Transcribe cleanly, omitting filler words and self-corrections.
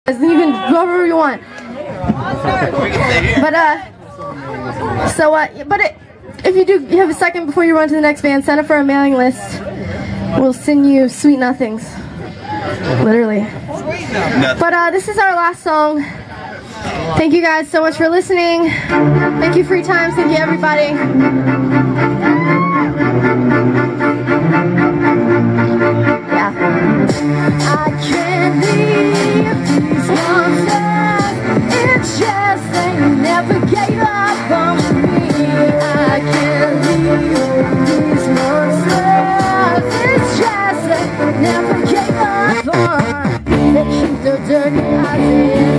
You can go wherever you want. But if you have a second before you run to the next band, sign up for our mailing list. We'll send you sweet nothings. Literally. But this is our last song. Thank you guys so much for listening. Thank you, Free Times. Thank you, everybody. Yeah. I can't leave these monsters. It's just they never gave up on me. I can't leave these monsters. It's just they never gave up on me. They keep their dirty eyes in.